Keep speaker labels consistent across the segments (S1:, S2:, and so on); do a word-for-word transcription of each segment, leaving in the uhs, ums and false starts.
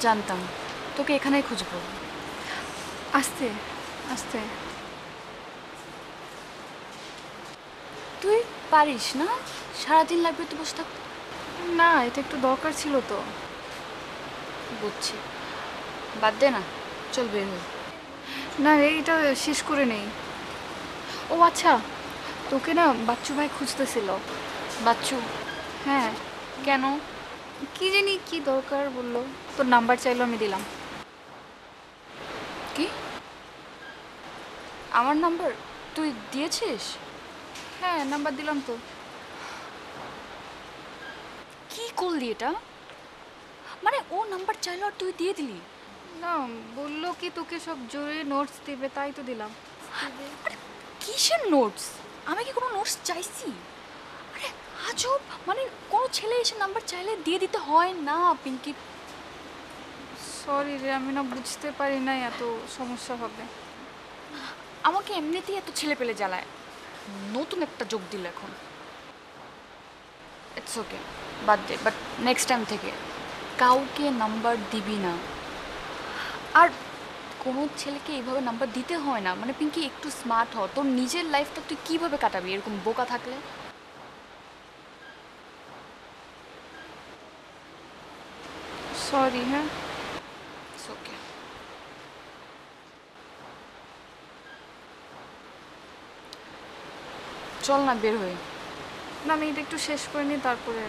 S1: জানতাম তোকে এখানেই খুঁজবো।
S2: আস্তে আস্তে।
S1: তুই পারিস না, সারাদিন লাগবে তো বসে থাকতে।
S2: না, এটা একটু দরকার ছিল তো।
S1: বুঝছি, বাদ দে না, চল বের হই।
S2: না, এইটা শেষ করে নেই। ও আচ্ছা, তোকে না বাচ্চু ভাই খুঁজতেছিল।
S1: বাচ্চু?
S2: হ্যাঁ,
S1: কেন?
S2: কি জানি কি দরকার বললো, তোর নাম্বার চাইলো, আমি দিলাম।
S1: কি? আমার নাম্বার তুই দিয়েছিস?
S2: হ্যাঁ, নাম্বার দিলাম তো।
S1: কি করলি এটা? মানে ও নাম্বার চাইলো আর তুই দিয়ে দিলি?
S2: না, বললো কি তোকে সব জরুরি নোটস দিবে, তাই তো দিলাম।
S1: আরে কিসের নোটস? আমি কি কোনো নোটস চাইছি? আরে আজব, মানে কোনো ছেলে এসে নাম্বার চাইলে দিয়ে দিতে হয় না পিঙ্কি।
S2: সরি রে, আমি না বুঝতে পারি না এত সমস্যা হবে।
S1: আমাকে এমনিতেই এত ছেলে পেলে জ্বালায়, নতুন একটা যোগ দিল এখন। ইটস ওকে, বাদ দে, বাট নেক্সট টাইম থেকে কাউকে নাম্বার দিবি না। আর কোনো ছেলেকে এইভাবে নাম্বার দিতে হয় না। মানে পিঙ্কি একটু স্মার্ট হ, তোর নিজের লাইফটা তুই কিভাবে কাটাবি এরকম বোকা থাকলে?
S2: সরি। হ্যাঁ,
S1: ইটস ওকে। চল না বের হই।
S2: না, আমি এটা একটু শেষ করে নিই, তারপরে।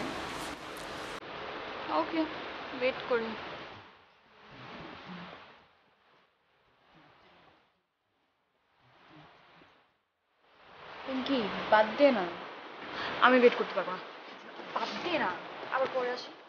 S1: ওকে, ওয়েট করি। পিঙ্কি বাদ দে না, আমি ওয়েট করতে পারবো না। বাদ দে না, আবার পরে আসি।